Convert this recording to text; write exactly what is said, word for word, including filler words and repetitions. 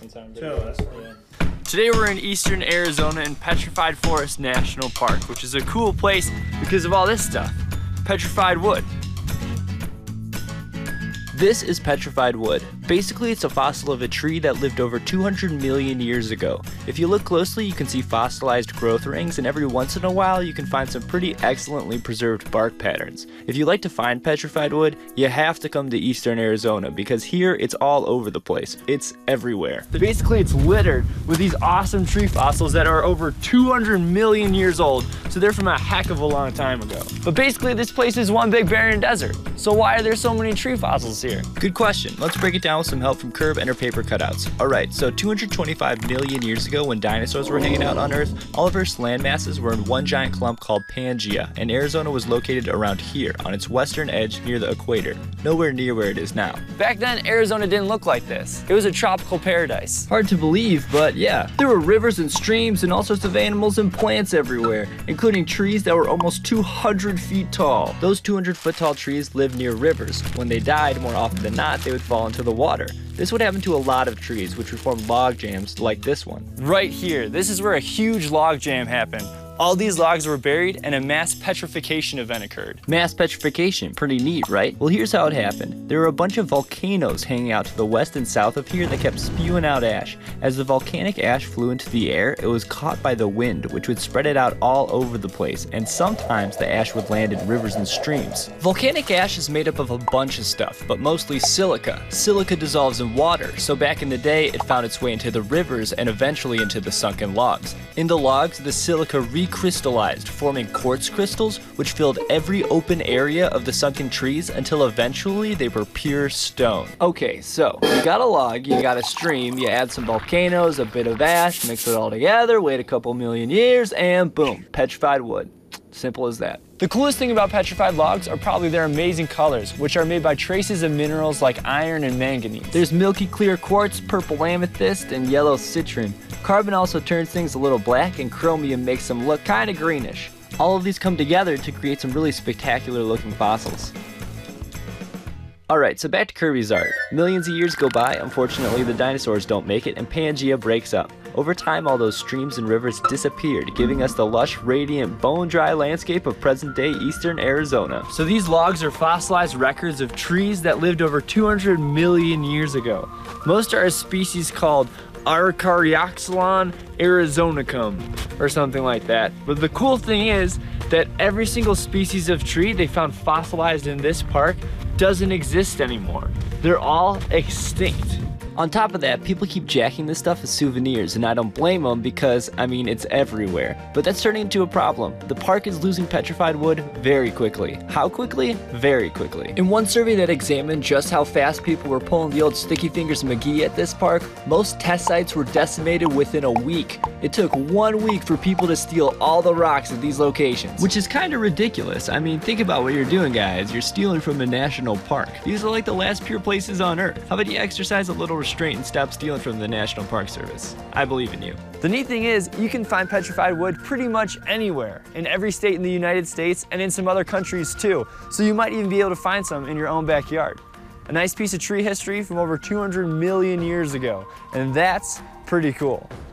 sometime. Show us. Yeah. Today we're in eastern Arizona in Petrified Forest National Park, which is a cool place because of all this stuff. Petrified wood. This is petrified wood. Basically, it's a fossil of a tree that lived over two hundred million years ago. If you look closely, you can see fossilized growth rings, and every once in a while, you can find some pretty excellently preserved bark patterns. If you like to find petrified wood, you have to come to eastern Arizona, because here, it's all over the place. It's everywhere. Basically, it's littered with these awesome tree fossils that are over two hundred million years old, so they're from a heck of a long time ago. But basically, this place is one big barren desert. So why are there so many tree fossils here? Good question. Let's break it down with some help from Kirby and her paper cutouts. Alright, so two hundred twenty-five million years ago when dinosaurs were hanging out on Earth, all of Earth's land masses were in one giant clump called Pangea, and Arizona was located around here, on its western edge near the equator, nowhere near where it is now. Back then, Arizona didn't look like this. It was a tropical paradise. Hard to believe, but yeah. There were rivers and streams and all sorts of animals and plants everywhere, including trees that were almost two hundred feet tall. Those two hundred foot tall trees lived near rivers. When they died, more often than not, they would fall into the water. This would happen to a lot of trees, which would form log jams like this one. Right here, this is where a huge log jam happened. All these logs were buried and a mass petrification event occurred. Mass petrification, pretty neat, right? Well, here's how it happened. There were a bunch of volcanoes hanging out to the west and south of here that kept spewing out ash. As the volcanic ash flew into the air, it was caught by the wind, which would spread it out all over the place, and sometimes the ash would land in rivers and streams. Volcanic ash is made up of a bunch of stuff, but mostly silica. Silica dissolves in water, so back in the day, it found its way into the rivers and eventually into the sunken logs. In the logs, the silica recrystallized, forming quartz crystals, which filled every open area of the sunken trees until eventually they were pure stone. Okay, so you got a log, you got a stream, you add some volcanoes, a bit of ash, mix it all together, wait a couple million years, and boom, petrified wood. Simple as that. The coolest thing about petrified logs are probably their amazing colors, which are made by traces of minerals like iron and manganese. There's milky clear quartz, purple amethyst, and yellow citron. Carbon also turns things a little black, and chromium makes them look kind of greenish. All of these come together to create some really spectacular looking fossils. Alright, so back to Kirby's art. Millions of years go by, unfortunately the dinosaurs don't make it, and Pangea breaks up. Over time, all those streams and rivers disappeared, giving us the lush, radiant, bone-dry landscape of present-day eastern Arizona. So these logs are fossilized records of trees that lived over two hundred million years ago. Most are a species called Arcarioxylon arizonicum, or something like that. But the cool thing is that every single species of tree they found fossilized in this park doesn't exist anymore. They're all extinct. On top of that, people keep jacking this stuff as souvenirs, and I don't blame them because, I mean, it's everywhere. But that's turning into a problem. The park is losing petrified wood very quickly. How quickly? Very quickly. In one survey that examined just how fast people were pulling the old Sticky Fingers McGee at this park, most test sites were decimated within a week. It took one week for people to steal all the rocks at these locations. Which is kind of ridiculous. I mean, think about what you're doing, guys. You're stealing from a national park. These are like the last pure places on Earth. How about you exercise a little restraint and stop stealing from the National Park Service? I believe in you. The neat thing is, you can find petrified wood pretty much anywhere, in every state in the United States and in some other countries too. So you might even be able to find some in your own backyard. A nice piece of tree history from over two hundred million years ago, and that's pretty cool.